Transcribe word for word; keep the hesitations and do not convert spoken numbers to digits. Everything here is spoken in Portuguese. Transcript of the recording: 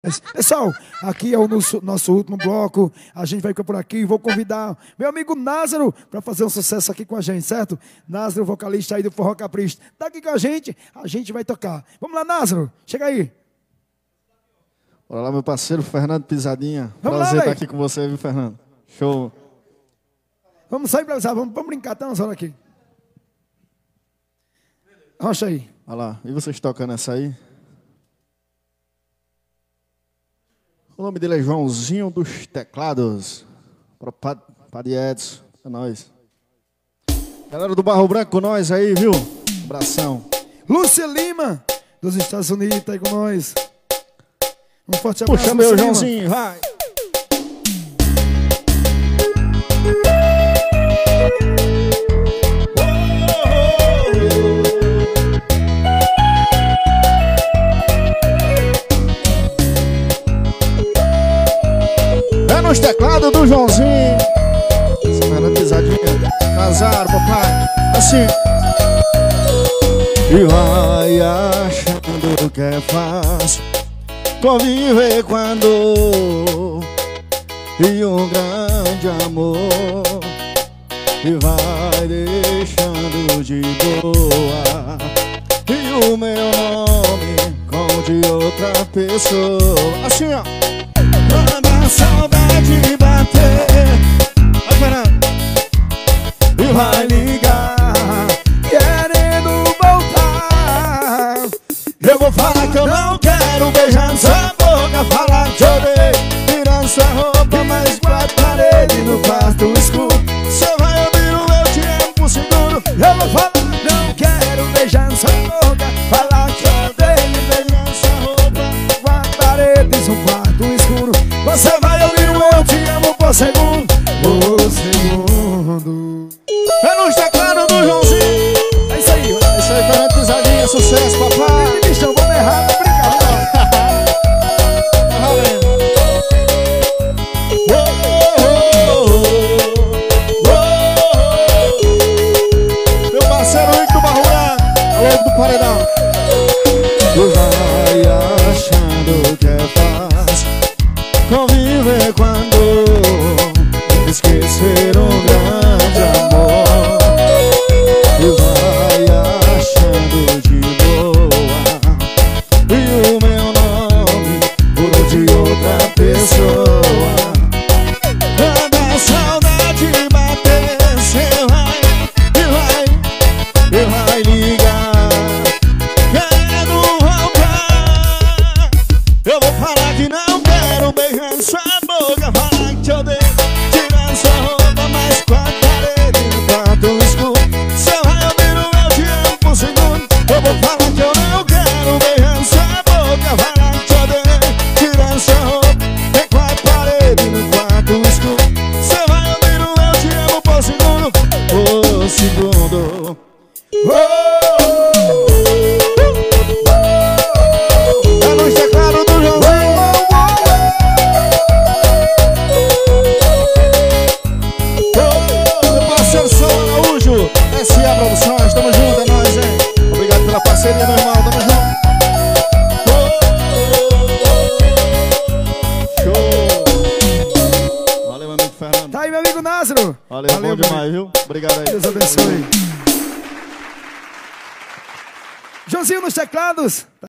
Pessoal, aqui é o nosso, nosso último bloco. A gente vai ficar por aqui. Vou convidar meu amigo Názaro para fazer um sucesso aqui com a gente, certo? Názaro, vocalista aí do Forró Capricho. Tá aqui com a gente, a gente vai tocar. Vamos lá, Názaro, chega aí. Bora lá, meu parceiro Fernando Pisadinha. Vamos Prazer lá, estar aqui com você, viu, Fernando? Show. Vamos sair pra vamos, vamos brincar, tá umas horas aqui. Rocha aí. Olha lá, e vocês tocando essa aí? O nome dele é Joãozinho dos Teclados. Para Padre Edson, é nóis. Galera do Barro Branco com nós aí, viu? Abração. Lúcia Lima, dos Estados Unidos, tá aí com nós. Um forte abraço. Puxa meu Joãozinho, vai. É nos teclados do Joãozinho. Semana pisadinha. Azar, papai. Assim. E vai achando que é fácil conviver quando e um grande amor e vai deixando de boa e o meu nome com de outra pessoa. Assim, ó. Quando a saudade bater, vai, Fernando, e vai ligar querendo voltar, eu vou falar que eu não quero beijar sua boca, falar que eu odeio, tirar sua roupa, mas quatro paredes no quarto escuro. Você vai ouvir o eu te amo por seguro. Eu vou falar, não quero beijar sua boca, falar que eu odeio, beijar sua roupa, quatro paredes no quarto escuro. Você vai ouvir o eu te amo por segundo, por segundo. É nos teclados do Joãozinho. É isso aí, é isso aí, Fernando Pisadinha, sucesso, papai. Bichão, vamos errar, tá brincando. Tá valendo. Meu parceiro Rico do Barro Branco, alô do Paredão. Tu vai achando que é fácil conviver quando esquecer um grande amor e vai achando de boa e o meu nome por de outra pessoa. Quando a saudade bater, cê vai e vai e vai ligar querendo voltar. Eu vou falar que não quero beijar sua boca, falar que te odeio, tirar sua roupa, mas quatro paredes no quarto escuro. Você vai ouvir o eu te amo por segundo. Eu vou falar que eu não quero beijar sua boca, falar que te odeio, tirar sua roupa, tem quatro paredes no quarto escuro. Você vai ouvir o eu te amo por segundo, por segundo. É nos teclados do Joãozinho. Meu parceiro São Araújo, S A Produções, tamo junto, é nóis, hein? Obrigado pela parceria, meu irmão, tamo junto. Show! Valeu, meu amigo Fernando. Tá aí, meu amigo Názaro. Valeu, Valeu bom demais, viu? Obrigado aí. Deus abençoe. Joãozinho nos teclados.